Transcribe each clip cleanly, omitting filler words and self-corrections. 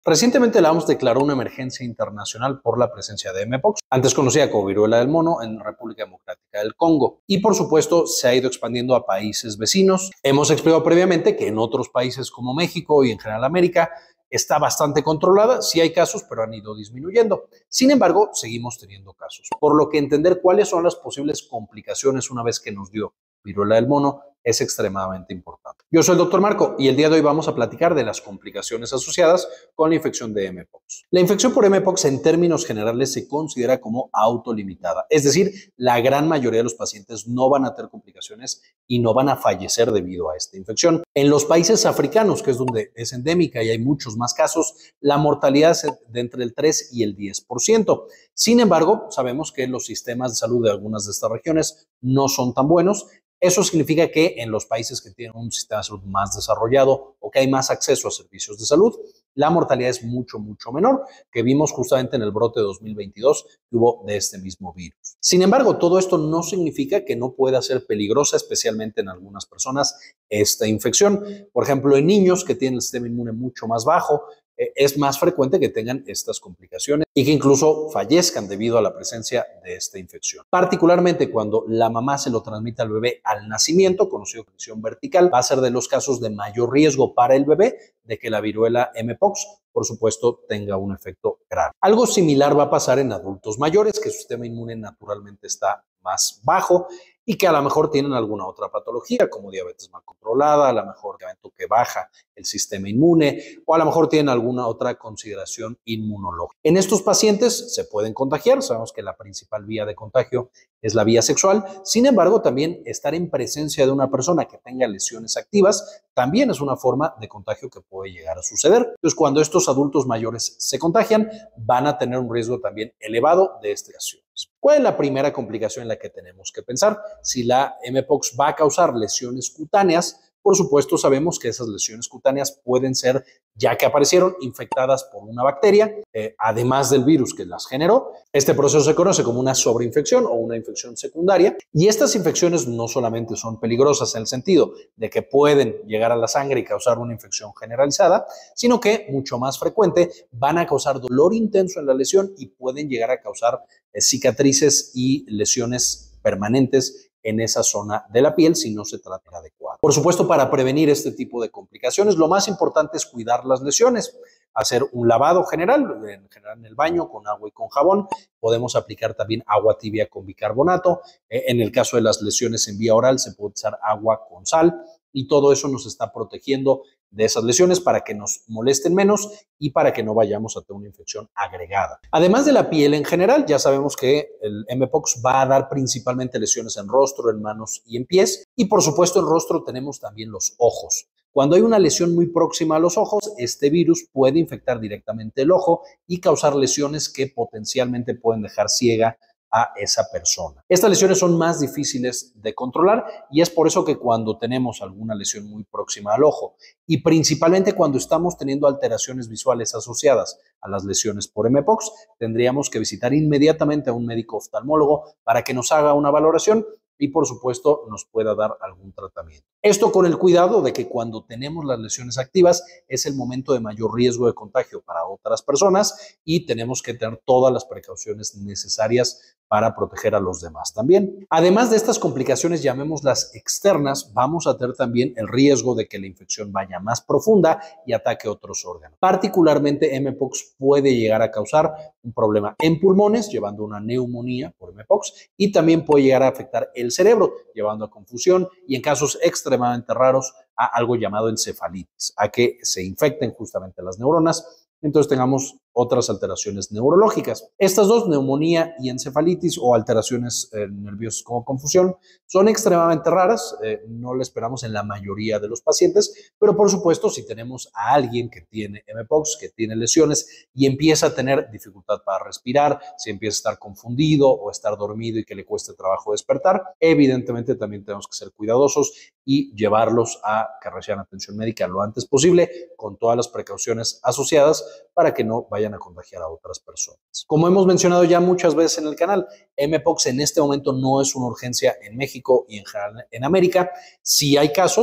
Recientemente la OMS declaró una emergencia internacional por la presencia de Mpox, antes conocida como viruela del mono, en República Democrática del Congo. Y por supuesto se ha ido expandiendo a países vecinos. Hemos explicado previamente que en otros países como México y en general América está bastante controlada. Sí hay casos, pero han ido disminuyendo. Sin embargo, seguimos teniendo casos. Por lo que entender cuáles son las posibles complicaciones una vez que nos dio viruela del mono es extremadamente importante. Yo soy el Dr. Marco y el día de hoy vamos a platicar de las complicaciones asociadas con la infección de Mpox. La infección por Mpox en términos generales se considera como autolimitada, es decir, la gran mayoría de los pacientes no van a tener complicaciones y no van a fallecer debido a esta infección. En los países africanos, que es donde es endémica y hay muchos más casos, la mortalidad es de entre el 3 y el 10%. Sin embargo, sabemos que los sistemas de salud de algunas de estas regiones no son tan buenos. Eso significa que en los países que tienen un sistema de salud más desarrollado o que hay más acceso a servicios de salud, la mortalidad es mucho menor, que vimos justamente en el brote de 2022 que hubo de este mismo virus. Sin embargo, todo esto no significa que no pueda ser peligrosa, especialmente en algunas personas, esta infección. Por ejemplo, en niños que tienen el sistema inmune mucho más bajo, es más frecuente que tengan estas complicaciones y que incluso fallezcan debido a la presencia de esta infección. Particularmente cuando la mamá se lo transmite al bebé al nacimiento, conocido como infección vertical, va a ser de los casos de mayor riesgo para el bebé de que la viruela Mpox, por supuesto, tenga un efecto grave. Algo similar va a pasar en adultos mayores, que su sistema inmune naturalmente está más bajo y que a lo mejor tienen alguna otra patología, como diabetes mal controlada, a lo mejor que baja el sistema inmune, o a lo mejor tienen alguna otra consideración inmunológica. En estos pacientes se pueden contagiar, sabemos que la principal vía de contagio es la vía sexual. Sin embargo, también estar en presencia de una persona que tenga lesiones activas también es una forma de contagio que puede llegar a suceder. Entonces, cuando estos adultos mayores se contagian, van a tener un riesgo también elevado de estas lesiones. ¿Cuál es la primera complicación en la que tenemos que pensar? Si la Mpox va a causar lesiones cutáneas, por supuesto sabemos que esas lesiones cutáneas pueden ser, ya que aparecieron, infectadas por una bacteria, además del virus que las generó. Este proceso se conoce como una sobreinfección o una infección secundaria, y estas infecciones no solamente son peligrosas en el sentido de que pueden llegar a la sangre y causar una infección generalizada, sino que, mucho más frecuente, van a causar dolor intenso en la lesión y pueden llegar a causar cicatrices y lesiones permanentes en esa zona de la piel si no se trata adecuado. Por supuesto, para prevenir este tipo de complicaciones, lo más importante es cuidar las lesiones, hacer un lavado general en el baño con agua y con jabón. Podemos aplicar también agua tibia con bicarbonato. En el caso de las lesiones en vía oral se puede usar agua con sal y todo eso nos está protegiendo de esas lesiones para que nos molesten menos y para que no vayamos a tener una infección agregada. Además de la piel en general, ya sabemos que el Mpox va a dar principalmente lesiones en rostro, en manos y en pies, y por supuesto en rostro tenemos también los ojos. Cuando hay una lesión muy próxima a los ojos, este virus puede infectar directamente el ojo y causar lesiones que potencialmente pueden dejar ciega a esa persona. Estas lesiones son más difíciles de controlar y es por eso que cuando tenemos alguna lesión muy próxima al ojo y principalmente cuando estamos teniendo alteraciones visuales asociadas a las lesiones por Mpox, tendríamos que visitar inmediatamente a un médico oftalmólogo para que nos haga una valoración y por supuesto nos pueda dar algún tratamiento. Esto con el cuidado de que cuando tenemos las lesiones activas es el momento de mayor riesgo de contagio para otras personas y tenemos que tener todas las precauciones necesarias para proteger a los demás también. Además de estas complicaciones, llamémoslas externas, vamos a tener también el riesgo de que la infección vaya más profunda y ataque otros órganos. Particularmente, Mpox puede llegar a causar un problema en pulmones, llevando a una neumonía por Mpox, y también puede llegar a afectar el cerebro, llevando a confusión y en casos extremadamente raros a algo llamado encefalitis, a que se infecten justamente las neuronas, entonces tengamos otras alteraciones neurológicas. Estas dos, neumonía y encefalitis o alteraciones nerviosas como confusión, son extremadamente raras, no la esperamos en la mayoría de los pacientes, pero por supuesto si tenemos a alguien que tiene Mpox, que tiene lesiones y empieza a tener dificultad para respirar, si empieza a estar confundido o estar dormido y que le cueste trabajo despertar, evidentemente también tenemos que ser cuidadosos y llevarlos a que reciban atención médica lo antes posible con todas las precauciones asociadas para que no vayan a contagiar a otras personas. Como hemos mencionado ya muchas veces en el canal, Mpox en este momento no es una urgencia en México y en general en América. Sí hay casos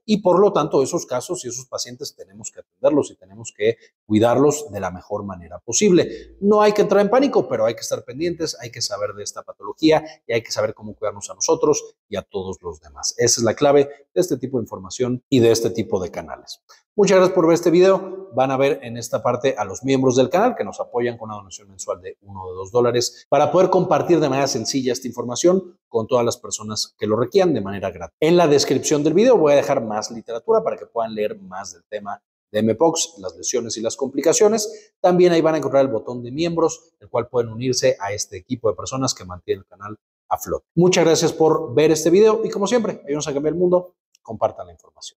y por lo tanto esos casos y esos pacientes tenemos que atenderlos y tenemos que cuidarlos de la mejor manera posible. No hay que entrar en pánico, pero hay que estar pendientes, hay que saber de esta patología y hay que saber cómo cuidarnos a nosotros y a todos los demás. Esa es la clave de este tipo de información y de este tipo de canales. Muchas gracias por ver este video. Van a ver en esta parte a los miembros del canal que nos apoyan con una donación mensual de $1 o de $2 para poder compartir de manera sencilla esta información con todas las personas que lo requieran de manera gratuita. En la descripción del video voy a dejar más literatura para que puedan leer más del tema de Mpox, las lesiones y las complicaciones. También ahí van a encontrar el botón de miembros, el cual pueden unirse a este equipo de personas que mantiene el canal a flote. Muchas gracias por ver este video y como siempre, ayúdenos a cambiar el mundo, compartan la información.